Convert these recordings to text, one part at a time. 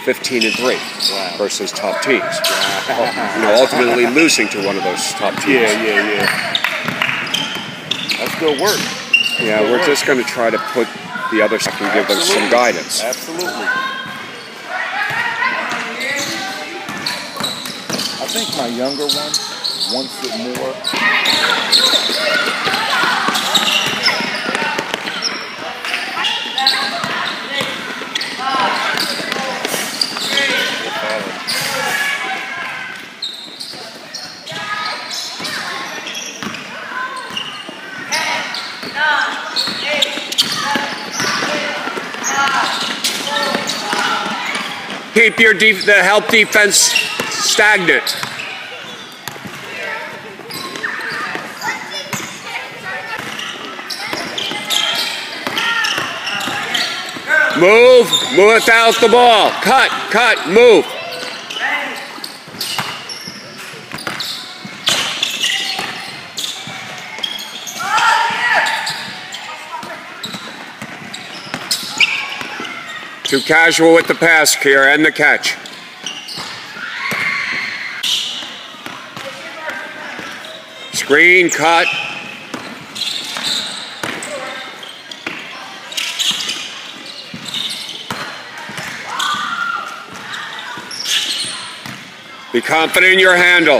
15-3 versus top teams. You know, ultimately losing to one of those top teams. Yeah. That's good work. Yeah, we're just going to try to put the other side and give them some guidance. Absolutely. I think my younger one wants it more. Keep your the help defense stagnant. Move without the ball. Cut, move. Too casual with the pass here and the catch. Screen, cut. Be confident in your handle.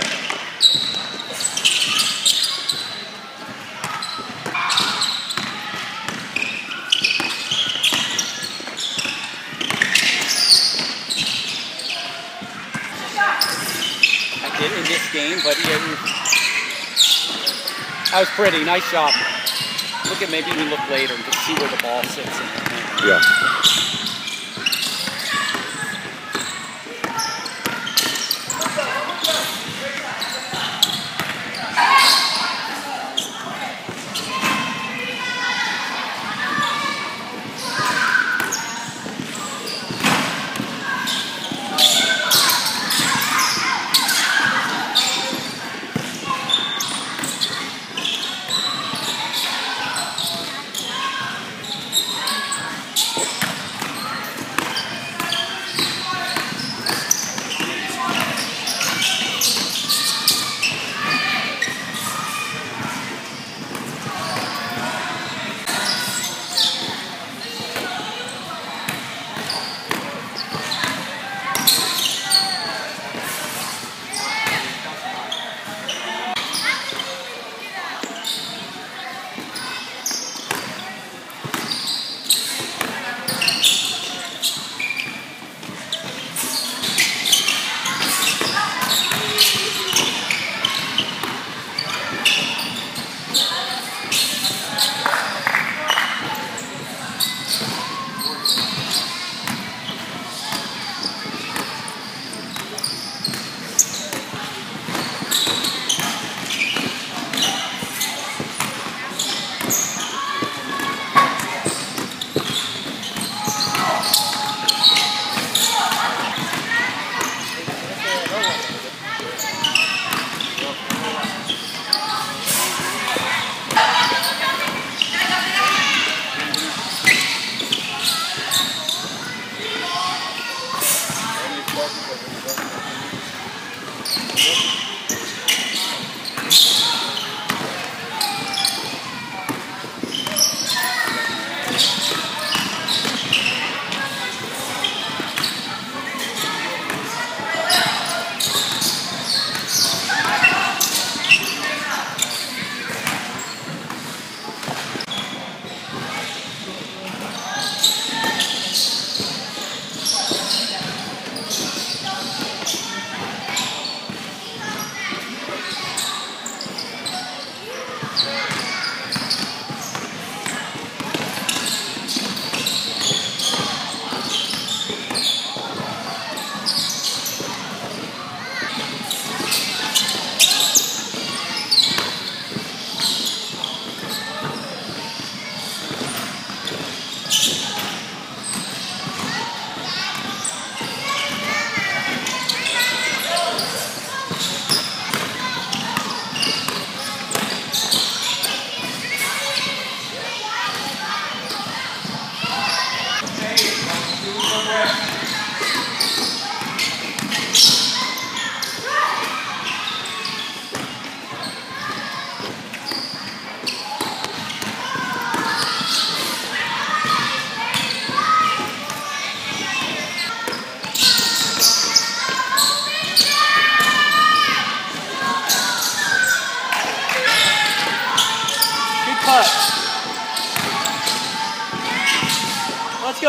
I did in this game, but that was pretty. Nice job. Look at maybe even look later and just see where the ball sits in the hand. Yeah.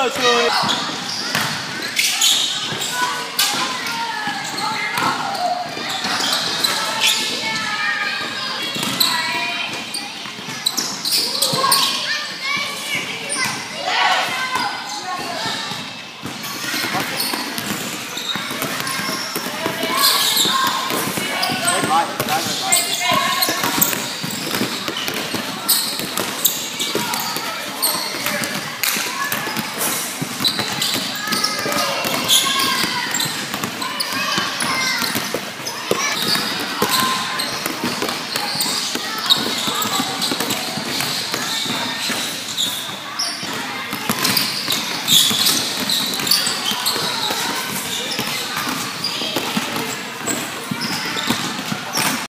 That's right.